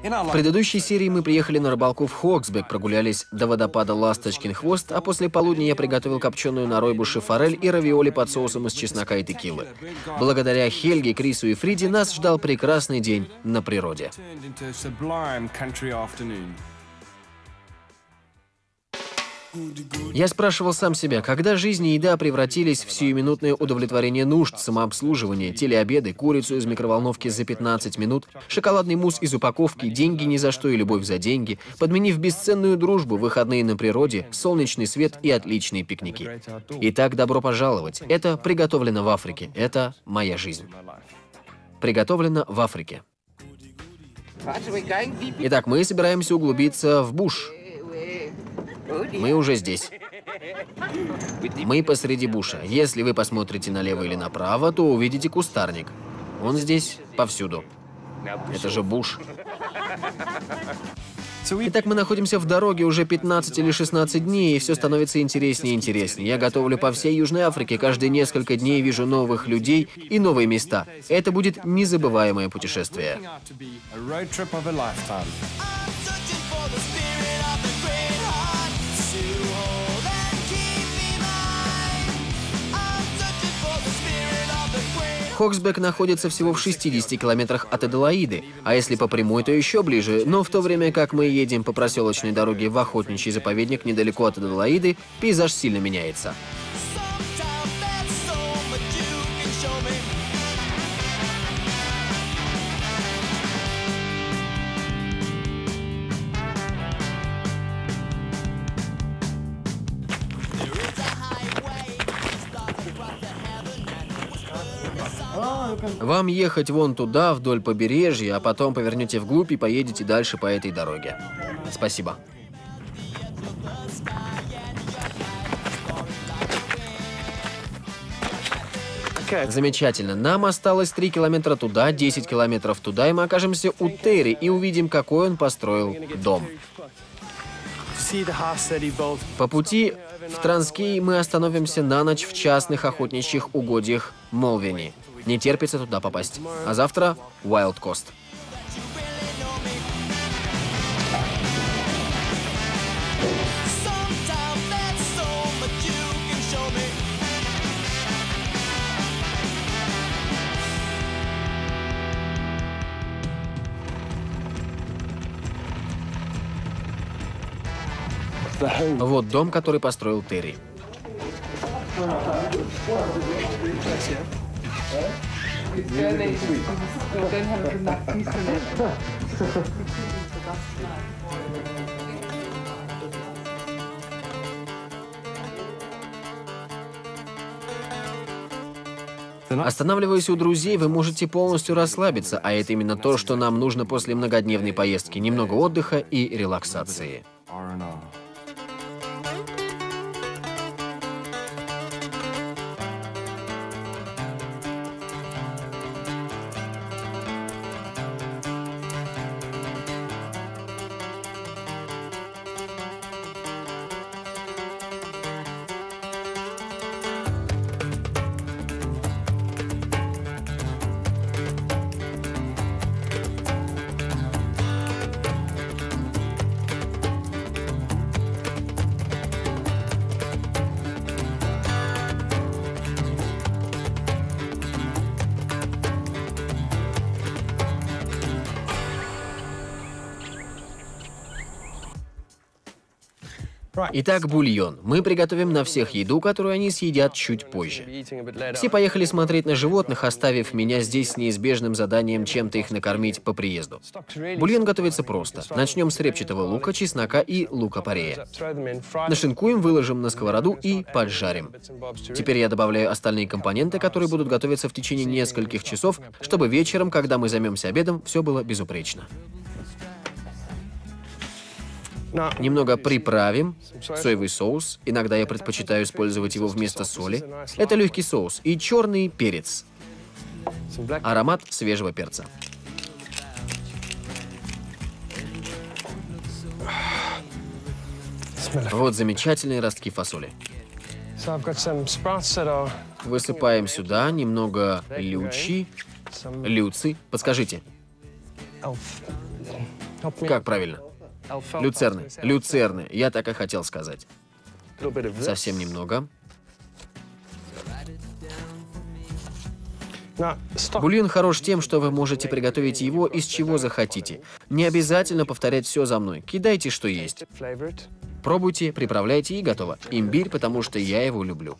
В предыдущей серии мы приехали на рыбалку в Хоксбек, прогулялись до водопада Ласточкин хвост, а после полудня я приготовил копченую на ройбуше форель и равиоли под соусом из чеснока и текилы. Благодаря Хельге, Крису и Фриде нас ждал прекрасный день на природе. Я спрашивал сам себя, когда жизнь и еда превратились в сиюминутное удовлетворение нужд, самообслуживание, телеобеды, курицу из микроволновки за 15 минут, шоколадный мусс из упаковки, деньги ни за что и любовь за деньги, подменив бесценную дружбу, выходные на природе, солнечный свет и отличные пикники. Итак, добро пожаловать. Это приготовлено в Африке. Это моя жизнь. Приготовлено в Африке. Итак, мы собираемся углубиться в буш. Мы уже здесь. Мы посреди буша. Если вы посмотрите налево или направо, то увидите кустарник. Он здесь повсюду. Это же буш. Итак, мы находимся в дороге уже 15 или 16 дней, и все становится интереснее и интереснее. Я готовлю по всей Южной Африке. Каждые несколько дней вижу новых людей и новые места. Это будет незабываемое путешествие. Хоксбек находится всего в 60 километрах от Аделаиды, а если по прямой, то еще ближе, но в то время как мы едем по проселочной дороге в охотничий заповедник недалеко от Аделаиды, пейзаж сильно меняется. Вам ехать вон туда, вдоль побережья, а потом повернете вглубь и поедете дальше по этой дороге. Спасибо. Замечательно. Нам осталось 3 километра туда, 10 километров туда, и мы окажемся у Терри и увидим, какой он построил дом. По пути в Транскей мы остановимся на ночь в частных охотничьих угодьях Молвени. Не терпится туда попасть. А завтра Wild Coast. Вот дом, который построил Терри. Останавливаясь у друзей, вы можете полностью расслабиться, а это именно то, что нам нужно после многодневной поездки. Немного отдыха и релаксации. Итак, бульон. Мы приготовим на всех еду, которую они съедят чуть позже. Все поехали смотреть на животных, оставив меня здесь с неизбежным заданием чем-то их накормить по приезду. Бульон готовится просто. Начнем с репчатого лука, чеснока и лука-порея. Нашинкуем, выложим на сковороду и поджарим. Теперь я добавляю остальные компоненты, которые будут готовиться в течение нескольких часов, чтобы вечером, когда мы займемся обедом, все было безупречно. Немного приправим. Соевый соус. Иногда я предпочитаю использовать его вместо соли. Это легкий соус. И черный перец. Аромат свежего перца. Вот замечательные ростки фасоли. Высыпаем сюда немного люци. Подскажите. Как правильно? Люцерны. Люцерны. Я так и хотел сказать. Совсем немного. Бульон хорош тем, что вы можете приготовить его из чего захотите. Не обязательно повторять все за мной. Кидайте, что есть. Пробуйте, приправляйте и готово. Имбирь, потому что я его люблю.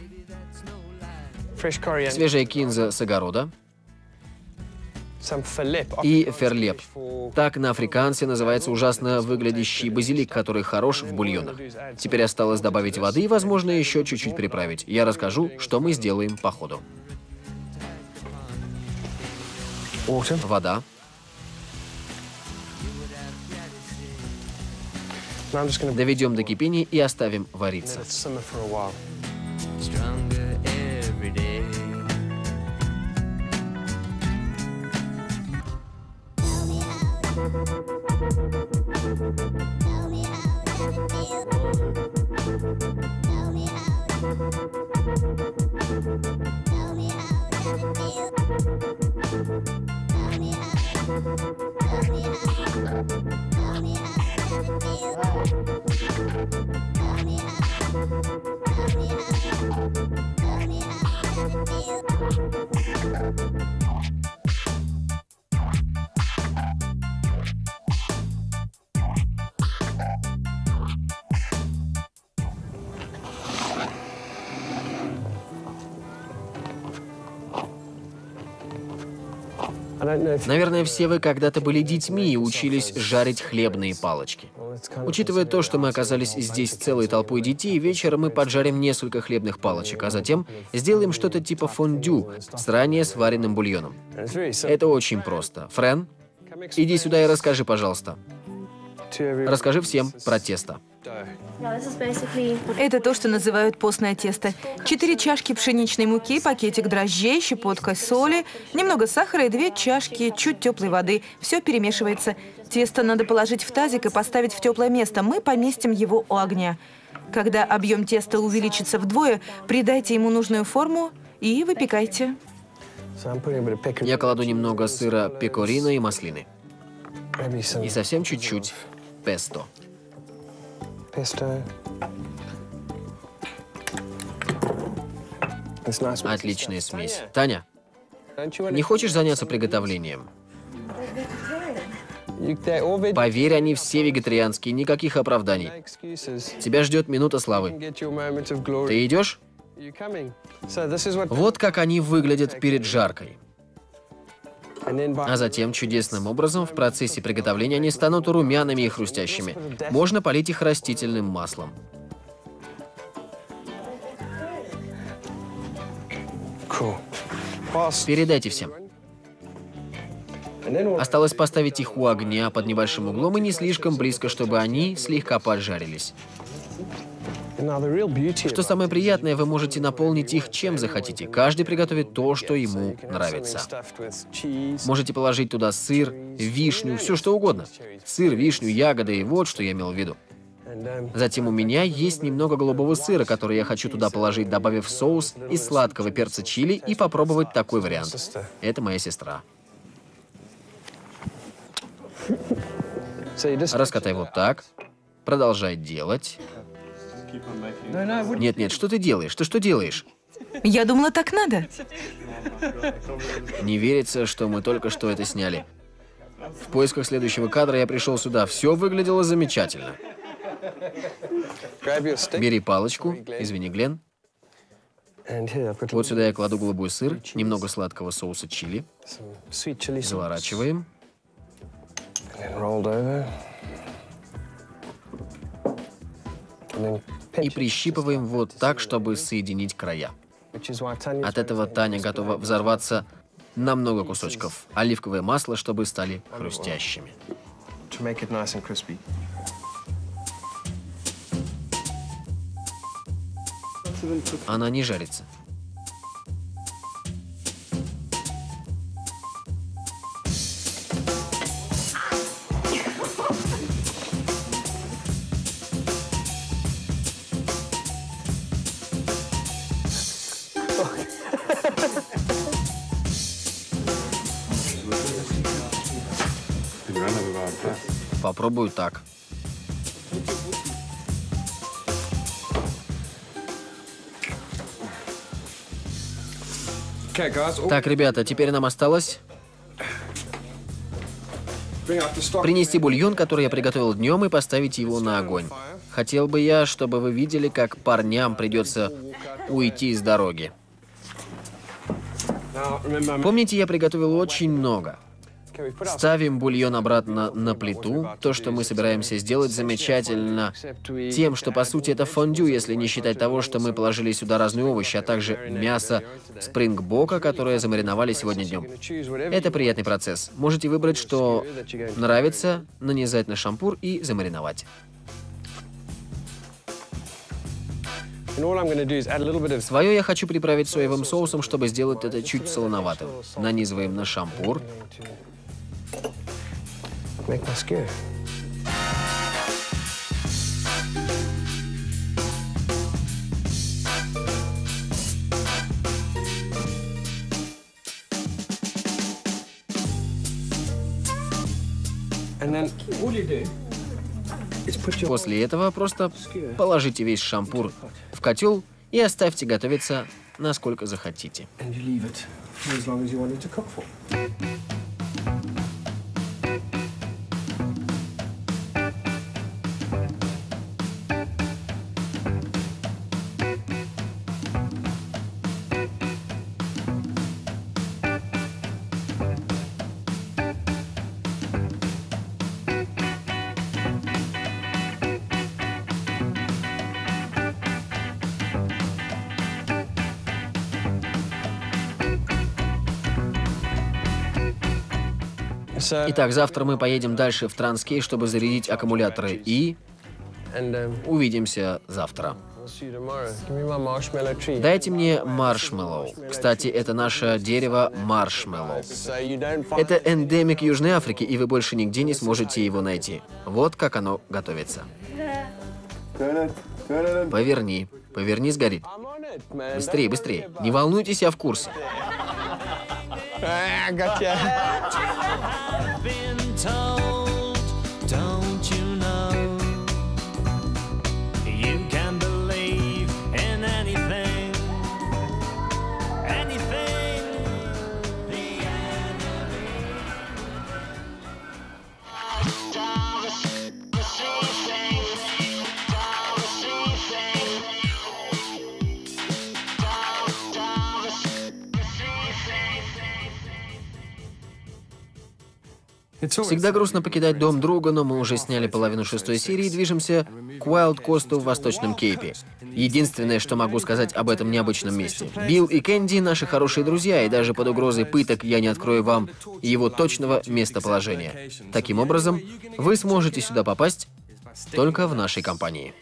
Свежая кинза с огорода. И ферлеп. Так на африкансе называется ужасно выглядящий базилик, который хорош в бульонах. Теперь осталось добавить воды и, возможно, еще чуть-чуть приправить. Я расскажу, что мы сделаем по ходу. Вода. Доведем до кипения и оставим вариться. Наверное, все вы когда-то были детьми и учились жарить хлебные палочки. Учитывая то, что мы оказались здесь целой толпой детей, вечером мы поджарим несколько хлебных палочек, а затем сделаем что-то типа фондю с ранее сваренным бульоном. Это очень просто. Френ, иди сюда и расскажи, пожалуйста. Расскажи всем про тесто. Это то, что называют постное тесто. 4 чашки пшеничной муки, пакетик дрожжей, щепотка соли, немного сахара и 2 чашки чуть теплой воды. Все перемешивается. Тесто надо положить в тазик и поставить в теплое место. Мы поместим его у огня. Когда объем теста увеличится вдвое, придайте ему нужную форму и выпекайте. Я кладу немного сыра пекорино и маслины. И совсем чуть-чуть песто. Отличная смесь. Таня, не хочешь заняться приготовлением? Поверь, они все вегетарианские, никаких оправданий. Тебя ждет минута славы. Ты идешь? Вот как они выглядят перед жаркой. А затем чудесным образом в процессе приготовления они станут румяными и хрустящими. Можно полить их растительным маслом. Передайте всем. Осталось поставить их у огня под небольшим углом и не слишком близко, чтобы они слегка поджарились. Что самое приятное, вы можете наполнить их чем захотите. Каждый приготовит то, что ему нравится. Можете положить туда сыр, вишню, все что угодно. Сыр, вишню, ягоды, и вот что я имел в виду. Затем у меня есть немного голубого сыра, который я хочу туда положить, добавив соус из сладкого перца чили и попробовать такой вариант. Это моя сестра. Раскатай вот так. Продолжай делать. Нет, что ты делаешь? Ты что делаешь? Я думала, так надо. Не верится, что мы только что это сняли. В поисках следующего кадра я пришел сюда. Все выглядело замечательно. Бери палочку. Извини, Глен. Вот сюда я кладу голубой сыр, немного сладкого соуса чили. Заворачиваем. И прищипываем вот так, чтобы соединить края. От этого Таня готова взорваться на много кусочков. Оливковое масло, чтобы стали хрустящими. Она не жарится. Попробую так. Так, ребята, теперь нам осталось принести бульон, который я приготовил днем, и поставить его на огонь. Хотел бы я, чтобы вы видели, как парням придется уйти с дороги. Помните, я приготовил очень много. Ставим бульон обратно на плиту. То, что мы собираемся сделать, замечательно тем, что по сути это фондю, если не считать того, что мы положили сюда разные овощи, а также мясо спрингбока, которое замариновали сегодня днем. Это приятный процесс. Можете выбрать, что нравится, нанизать на шампур и замариновать. Свое я хочу приправить соевым соусом, чтобы сделать это чуть солоноватым. Нанизываем на шампур. После этого просто положите весь шампур в котел и оставьте готовиться, насколько захотите. Итак, завтра мы поедем дальше в Транскей, чтобы зарядить аккумуляторы, и увидимся завтра. Дайте мне маршмеллоу. Кстати, это наше дерево маршмеллоу. Это эндемик Южной Африки, и вы больше нигде не сможете его найти. Вот как оно готовится. Поверни. Поверни, сгорит. Быстрее, быстрее. Не волнуйтесь, я в курсе. Всегда грустно покидать дом друга, но мы уже сняли половину 6-й серии и движемся к Уайлд-Косту в Восточном Кейпе. Единственное, что могу сказать об этом необычном месте. Билл и Кэнди — наши хорошие друзья, и даже под угрозой пыток я не открою вам его точного местоположения. Таким образом, вы сможете сюда попасть только в нашей компании.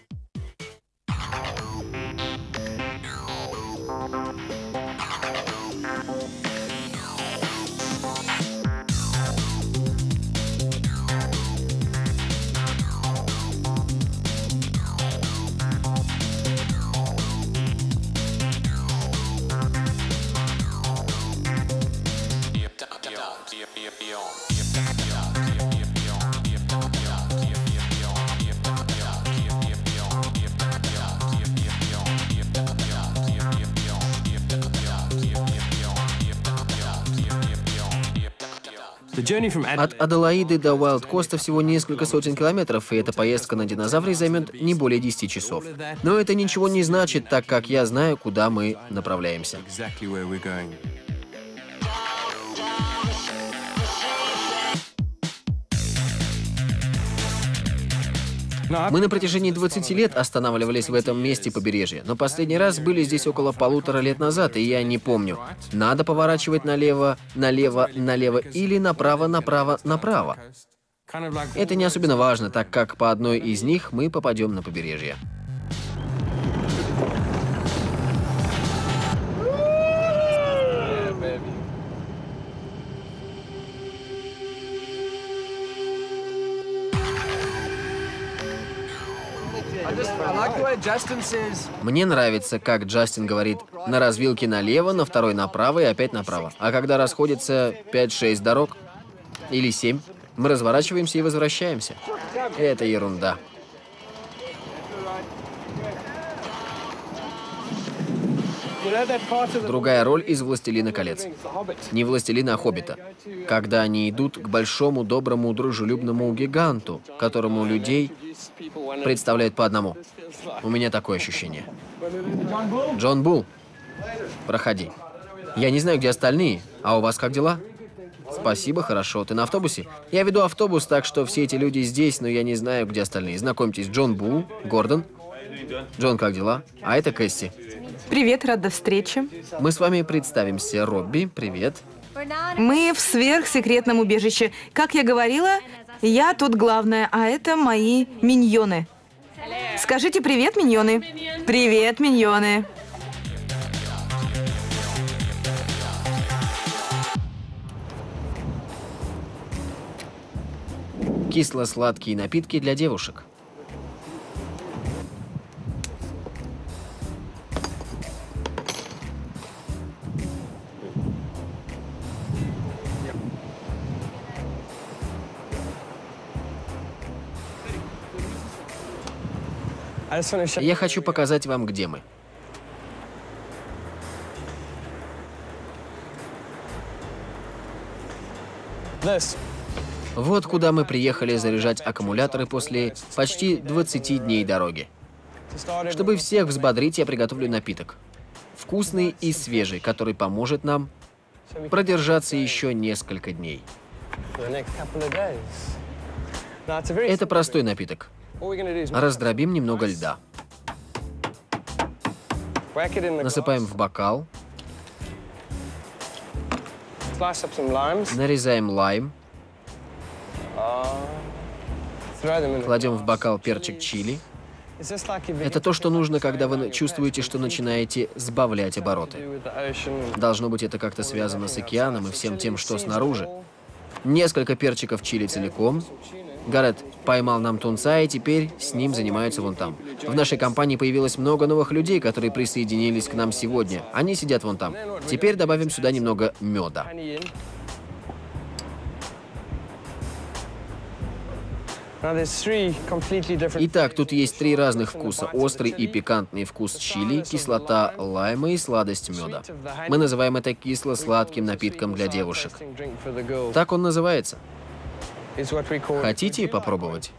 От Аделаиды до Уайлд-Коста всего несколько сотен километров, и эта поездка на динозавре займет не более 10 часов. Но это ничего не значит, так как я знаю, куда мы направляемся. Мы на протяжении 20 лет останавливались в этом месте побережья, но последний раз были здесь около 1,5 лет назад, и я не помню, надо поворачивать налево, налево, налево или направо, направо, направо. Это не особенно важно, так как по одной из них мы попадем на побережье. Мне нравится, как Джастин говорит: на развилке налево, на второй направо и опять направо. А когда расходятся 5-6 дорог, или 7, Мы разворачиваемся и возвращаемся. Это ерунда. Другая роль из «Властелина колец». Не «Властелина», а «Хоббита». Когда они идут к большому, доброму, дружелюбному гиганту, которому людей представляют по одному. У меня такое ощущение. Джон Булл, проходи. Я не знаю, где остальные. А у вас как дела? Спасибо, хорошо. Ты на автобусе? Я веду автобус, так что все эти люди здесь, но я не знаю, где остальные. Знакомьтесь, Джон Булл, Гордон. Джон, как дела? А это Кэсси. Привет, рада встрече. Мы с вами представимся. Робби, привет. Мы в сверхсекретном убежище. Как я говорила, я тут главная, а это мои миньоны. Скажите привет, миньоны. Привет, миньоны. Кисло-сладкие напитки для девушек. Я хочу показать вам, где мы. Вот куда мы приехали заряжать аккумуляторы после почти 20 дней дороги. Чтобы всех взбодрить, я приготовлю напиток. Вкусный и свежий, который поможет нам продержаться еще несколько дней. Это простой напиток. Раздробим немного льда. Насыпаем в бокал. Нарезаем лайм. Кладем в бокал перчик чили. Это то, что нужно, когда вы чувствуете, что начинаете сбавлять обороты. Должно быть, это как-то связано с океаном и всем тем, что снаружи. Несколько перчиков чили целиком. Гаррет поймал нам тунца, и теперь с ним занимаются вон там. В нашей компании появилось много новых людей, которые присоединились к нам сегодня. Они сидят вон там. Теперь добавим сюда немного меда. Итак, тут есть 3 разных вкуса. Острый и пикантный вкус чили, кислота лайма и сладость меда. Мы называем это кисло-сладким напитком для девушек. Так он называется. Хотите попробовать?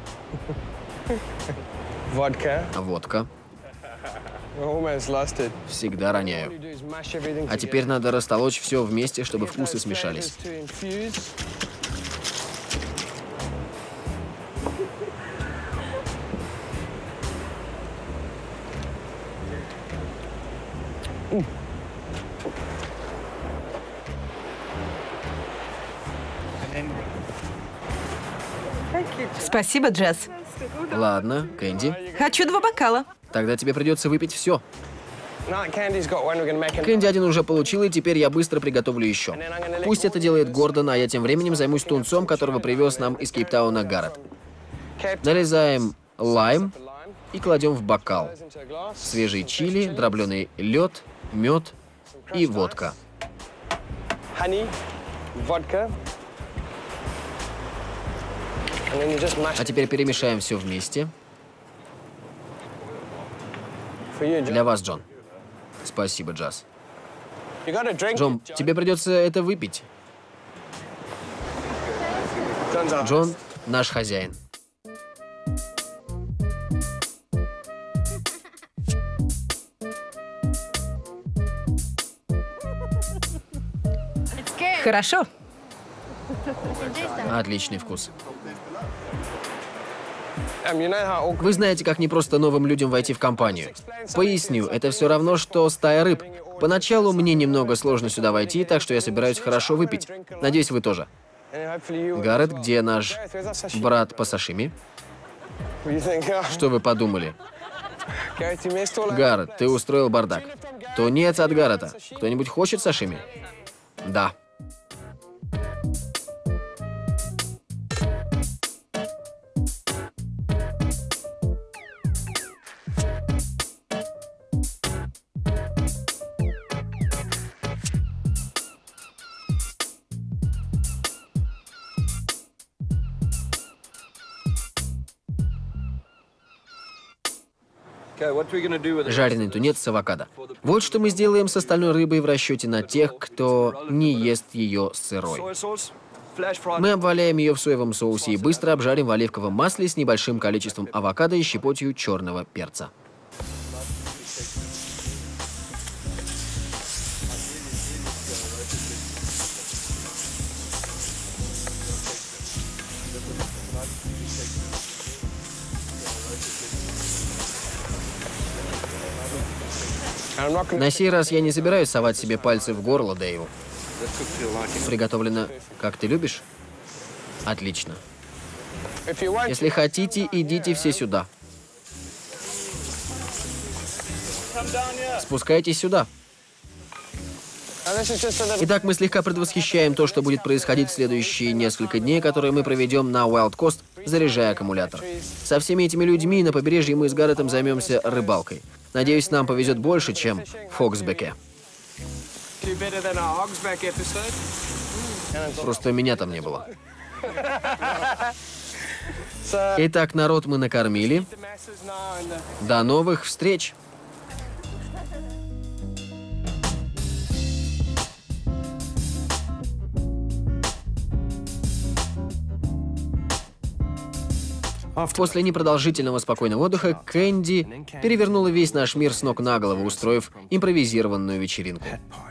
Водка. Всегда роняю. А теперь надо растолочь все вместе, чтобы вкусы смешались. Спасибо, Джесс. Ладно, Кэнди. Хочу 2 бокала. Тогда тебе придется выпить все. Кэнди Кэнди один уже получил, и теперь я быстро приготовлю еще. Пусть это делает Гордон, а я тем временем займусь тунцом, которого привез нам из Кейптауна Гаррет. Нарезаем лайм и кладем в бокал. Свежий чили, дробленый лед, мед и водка. А теперь перемешаем все вместе. Для вас, Джон. Спасибо, Джаз. Джон, тебе придется это выпить. Джон — наш хозяин. Хорошо. Отличный вкус. Вы знаете, как непросто новым людям войти в компанию. Поясню, это все равно, что стая рыб. Поначалу мне немного сложно сюда войти, так что я собираюсь хорошо выпить. Надеюсь, вы тоже. Гаррет, где наш брат по сашими? Что вы подумали? Гаррет, ты устроил бардак. Тунец от Гаррета. Кто-нибудь хочет сашими? Да. Жареный тунец с авокадо. Вот что мы сделаем с остальной рыбой в расчете на тех, кто не ест ее сырой. Мы обваляем ее в соевом соусе и быстро обжарим в оливковом масле с небольшим количеством авокадо и щепотью черного перца. На сей раз я не собираюсь совать себе пальцы в горло, Дэйву. Приготовлено, как ты любишь? Отлично. Если хотите, идите все сюда. Спускайтесь сюда. Итак, мы слегка предвосхищаем то, что будет происходить в следующие несколько дней, которые мы проведем на Wild Coast, заряжая аккумулятор. Со всеми этими людьми на побережье мы с Гарретом займемся рыбалкой. Надеюсь, нам повезет больше, чем в Хоксбеке. Просто меня там не было. Итак, народ мы накормили. До новых встреч! После непродолжительного спокойного отдыха Кэнди перевернула весь наш мир с ног на голову, устроив импровизированную вечеринку.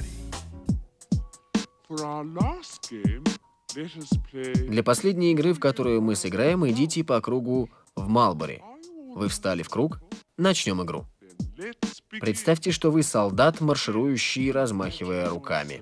Для последней игры, в которую мы сыграем, идите по кругу в Малбори. Вы встали в круг, начнем игру. Представьте, что вы солдат, марширующий, размахивая руками.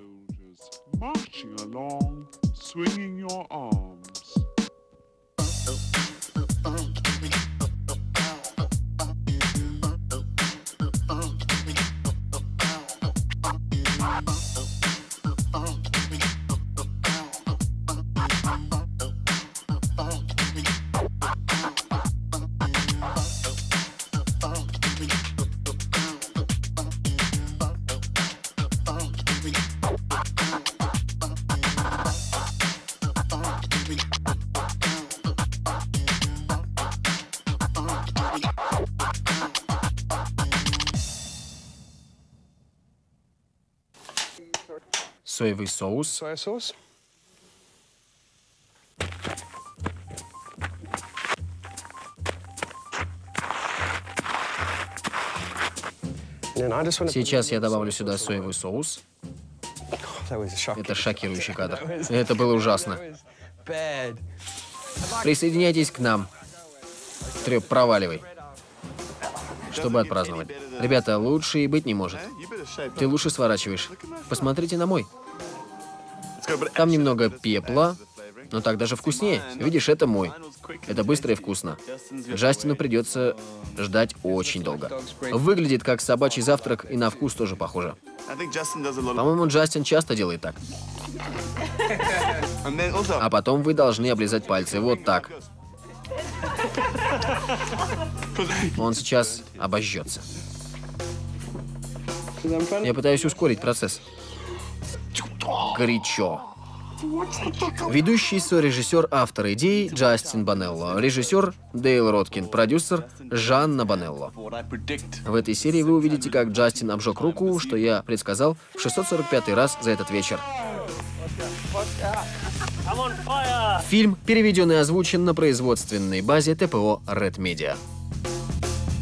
Соевый соус. Сейчас я добавлю сюда соевый соус. Это шокирующий кадр. Это было ужасно. Присоединяйтесь к нам. Трёп, проваливай. Чтобы отпраздновать. Ребята, лучше и быть не может. Ты лучше сворачиваешь. Посмотрите на мой. Там немного пепла, но так даже вкуснее. Видишь, это мой. Это быстро и вкусно. Джастину придется ждать очень долго. Выглядит как собачий завтрак и на вкус тоже похоже. По-моему, Джастин часто делает так. А потом вы должны облизать пальцы. Вот так. Он сейчас обожжется. Я пытаюсь ускорить процесс. Горячо. Ведущий сорежиссер, автор идеи Джастин Бонелло, режиссер Дейл Роткин, продюсер Жанна Бонелло. В этой серии вы увидите, как Джастин обжег руку, что я предсказал в 645-й раз за этот вечер. Фильм переведен и озвучен на производственной базе ТПО Red Media.